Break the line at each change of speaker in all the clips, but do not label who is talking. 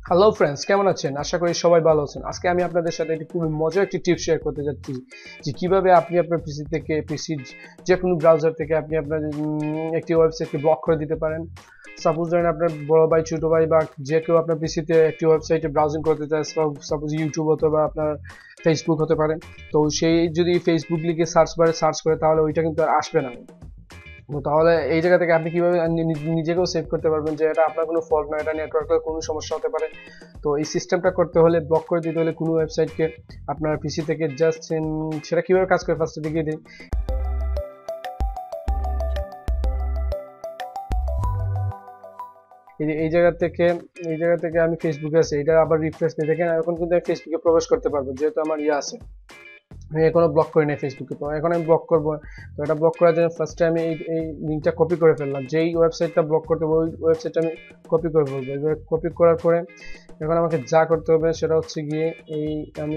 Hello friends, কেমন আছেন? আশা করি সবাই ভালো আছেন। আজকে আমি আপনাদের সাথে একটি খুবই মজার একটি টিপস শেয়ার করতে যাচ্ছি যে কিভাবে আপনি আপনার পিসি থেকে যে কোনো ব্রাউজার থেকে আপনি আপনার একটি ওয়েবসাইটকে ব্লক করে দিতে পারেন। সাপোজ ধরেন আপনার বড় ভাই, ছোট ভাই বা যে কেউ আপনার পিসিতে একটি ওয়েবসাইটে ব্রাউজিং করতে চায়, সাপোজ ইউটিউব অথবা আপনার ফেসবুক হতে পারে। তো সেই যদি ফেসবুক লিখে সার্চ বারে সার্চ করে তাহলে ওইটা কিন্তু আর আসবে না। তাহলে এই জায়গা থেকে আপনি কিভাবে নিজেকেও সেভ করতে পারবেন যে এটা আপনার কোনো ফল্ট না, এটা নেটওয়ার্কের কোনো সমস্যা হতে পারে। তো এই সিস্টেমটা করতে হলে, ব্লক করে দিতে হলে কোনো ওয়েবসাইটকে আপনার পিসি থেকে জাস্ট সেটা কিভাবে কাজ করে ফার্স্টে দেখিয়ে দিই। এই জায়গা থেকে আমি ফেসবুকে আছি, এটা আবার রিফ্রেশ দিয়ে দেখেন এখন কিন্তু আমি ফেসবুকে প্রবেশ করতে পারবো যেহেতু আমার আছে। আমি এখনো ব্লক করি নাই ফেসবুকে, তো এখন আমি ব্লক করবো। তো এটা ব্লক করার জন্য ফার্স্টে আমি এই লিঙ্কটা কপি করে ফেললাম, যেই ওয়েবসাইটটা ব্লক করতে হবে ওই ওয়েবসাইটটা আমি কপি করে ফেলবো। এবার কপি করার পরে এখন আমাকে যা করতে হবে সেটা হচ্ছে গিয়ে আমি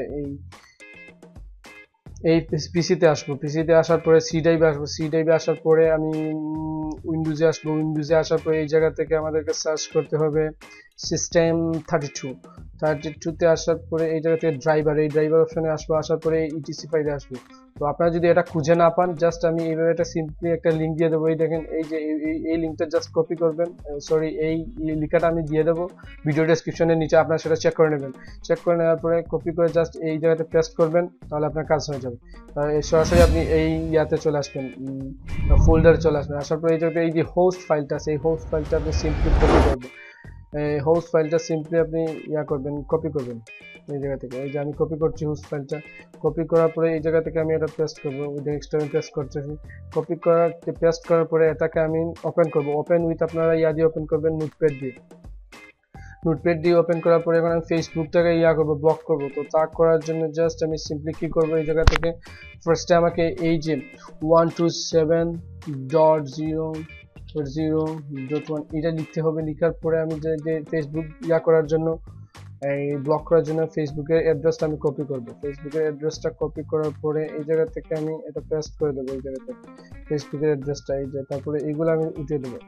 এই পিসিতে আসবো। পিসিতে আসার পরে সি ড্রাইভে আসবো। সি ড্রাইভে আসার পরে আমি উইন্ডোজে আসবো। উইন্ডোজে আসার পরে এই জায়গা থেকে আমাদেরকে সার্চ করতে হবে সিস্টেম 32তে আসার পরে এই জায়গা থেকে এই ড্রাইভার অপশনে আসবো। আসার পরে ইটিসি ফাইলে আসবো। তো আপনারা যদি এটা খুঁজে না পান, জাস্ট আমি এইভাবে একটা সিম্পলি একটা লিঙ্ক দিয়ে দেবো। এই দেখেন, এই যে এই লিঙ্কটা জাস্ট কপি করবেন, সরি এই লিঙ্কটা আমি দিয়ে দেবো ভিডিও ডেসক্রিপশনের নিচে, আপনারা সেটা চেক করে নেবেন। চেক করে নেওয়ার পরে কপি করে জাস্ট এই জায়গাতে পেস্ট করবেন, তাহলে আপনার কাজ হয়ে যাবে। সরাসরি আপনি এই ইয়াতে চলে আসবেন, ফোল্ডারে চলে আসবেন। আসার পরে এই জায়গাতে এই যে হোস্ট ফাইলটা আছে, এই হোস্ট ফাইলটা আপনি সিম্পলি কপি করবেন। হোস্ট ফাইলটা সিম্পলি আপনি কপি করবেন এই জায়গা থেকে। এই যে আমি কপি করছি হোস্ট ফাইলটা। কপি করার পরে এই জায়গা থেকে আমি এটা পেস্ট করবো। এক্সটার্নাল পেস্ট করতেছি। পেস্ট করার পরে এটাকে আমি ওপেন করব। ওপেন উইথ আপনারা দিয়ে ওপেন করবেন নোটপ্যাড দিয়ে ওপেন করার পরে এখন আমি ফেসবুকটাকে করবো, ব্লক করবো। তো তা করার জন্য জাস্ট আমি সিম্পলি কি করবো, এই জায়গা থেকে ফার্স্টে আমাকে এই যে 127.0.0.1 এটা লিখতে হবে। লিখার পরে আমি যে ফেসবুক করার জন্য, এই ব্লক করার জন্য ফেসবুকের অ্যাড্রেসটা আমি কপি করবো। ফেসবুকের অ্যাড্রেসটা কপি করার পরে এই জায়গা থেকে আমি এটা পেস্ট করে দেবো। এই জায়গাতে ফেসবুকের অ্যাড্রেসটা এই যে, তারপরে এগুলো আমি উঠিয়ে দেবো।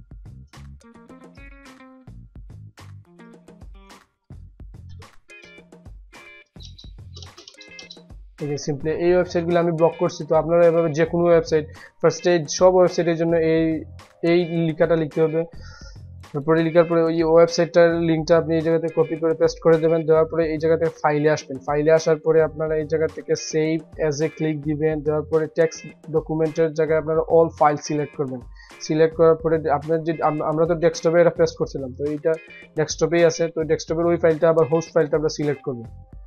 এই যে সিম্পলি এই ওয়েবসাইটগুলো আমি ব্লক করছি। তো আপনারা এভাবে যে কোনো ওয়েবসাইট, ফার্স্টে সব ওয়েবসাইটের জন্য এই লেখাটা লিখতে হবে। তারপরে লেখার পরে ওই ওয়েবসাইটটার লিঙ্কটা আপনি এই জায়গাতে কপি করে পেস্ট করে দেবেন। দেওয়ার পরে এই জায়গাতে ফাইলে আসবেন। ফাইলে আসার পরে আপনারা এই জায়গা থেকে সেভ অ্যাজ এ ক্লিক দিবেন। দেওয়ার পরে টেক্সট ডকুমেন্টের জায়গায় আপনারা অল ফাইল সিলেক্ট করবেন। সিলেক্ট করার পরে আপনার যে আমরা তো ডেস্কটপে এটা পেস্ট করছিলাম, তো এইটা ডেস্কটপেই আছে। তো ডেস্কটপের ওই ফাইলটা আবার হোস্ট ফাইলটা আমরা সিলেক্ট করবো।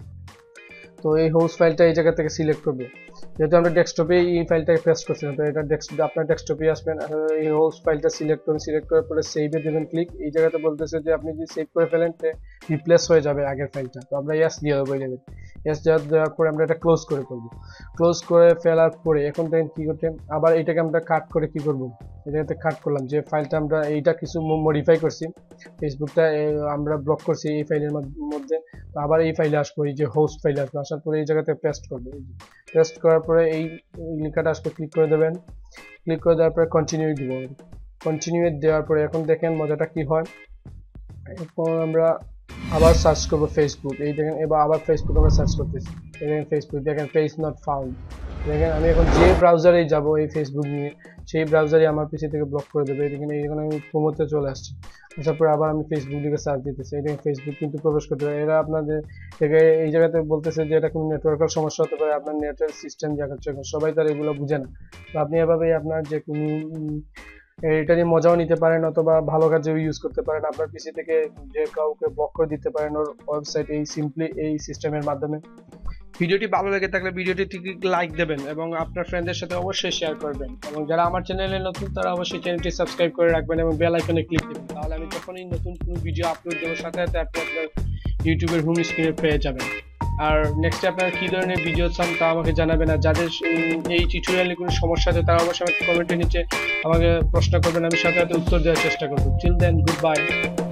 তো এই হোস্ট ফাইলটা এই জায়গা থেকে সিলেক্ট করবে, যেহেতু আমরা ডেস্কটপে এই ফাইলটাকে পেস্ট করছিলাম। তো এটা আপনার ডেস্কটপে আসবেন, এই হোস্ট ফাইলটা সিলেক্ট করুন। সিলেক্ট করার পরে সেভে দেবেন ক্লিক। এই জায়গাতে বলতেছে যে আপনি যদি সেভ করে ফেলেন রিপ্লেস হয়ে যাবে আগের ফাইলটা। তো আমরা ইয়েস দিয়ে দেবো। ইয়েস দেওয়ার পরে আমরা এটা ক্লোজ করে ফেলবো। ক্লোজ করে ফেলার পরে এখন দেখেন কি করতে, আবার এটাকে আমরা কাট করে কি করবো, এটাতে কাট করলাম যে ফাইলটা আমরা এইটা কিছু মডিফাই করছি, ফেসবুকটা আমরা ব্লক করছি এই ফাইলের মধ্যে। তো আবার এই ফাইলে আসবো, এই যে হোস্ট ফাইলে আসবো। আসার পরে এই জায়গাতে পেস্ট করবো। পেস্ট করার পরে এই লিঙ্কটা আসবে, ক্লিক করে দেবেন। ক্লিক করে দেওয়ার পরে কন্টিনিউ দিব। কন্টিনিউ দেওয়ার পরে এখন দেখেন মজাটা কি হয়। এরপর আমরা আবার সার্চ করবো ফেসবুক। এই দেখেন এবার আবার ফেসবুক আমরা সার্চ করতেছি। দেখেন ফেসবুক, দেখেন পেজ নট ফাউন্ড। দেখেন আমি এখন যে ব্রাউজারে যাব এই ফেসবুক নিয়ে, সেই ব্রাউজারে আমার পিসি থেকে ব্লক করে দেবে। দেখেন এইখানে আমি প্রমোতে চলে আসছি। আসার পরে আবার আমি ফেসবুক দিকে সার্চ দিতেছি। এই দেখেন ফেসবুক কিন্তু প্রবেশ করতে পারে। এরা আপনাদের থেকে এই জায়গাতে বলতেছে যে এটা কোনো নেটওয়ার্কের সমস্যা হতে পারে, আপনার নেটের সিস্টেম দেখাচ্ছে। সবাই তার এগুলো বুঝে না। তো আপনি এভাবেই আপনার যে কোনো এটা নিয়ে মজাও নিতে পারেন অথবা ভালো কাজেও ইউজ করতে পারেন। আপনার পিসি থেকে যে কাউকে ব্লক করে দিতে পারেন ওর ওয়েবসাইট এই সিম্পলি এই সিস্টেমের মাধ্যমে। ভিডিওটি ভালো লেগে থাকলে ভিডিওটি লাইক দেবেন এবং আপনার ফ্রেন্ডদের সাথে অবশ্যই শেয়ার করবেন। এবং যারা আমার চ্যানেলে নতুন তারা অবশ্যই চ্যানেলটি সাবস্ক্রাইব করে রাখবেন এবং বেল আইকনে ক্লিক দিবেন, তাহলে আমি যখনই নতুন কোনো ভিডিও আপলোড দেবো সাথে সাথে আপনি আপনার ইউটিউবের হোম স্ক্রিনে পেয়ে যাবেন। আর নেক্সটে আপনারা কী ধরনের ভিডিও চান তা আমাকে জানাবেন। আর যাদের এই টিউটোরিয়ালে কোনো সমস্যা আছে তারা অবশ্যই আমাকে কমেন্টের নিচে আমাকে প্রশ্ন করবেন, আমি সাথে সাথে উত্তর দেওয়ার চেষ্টা করবো। Till then, good by.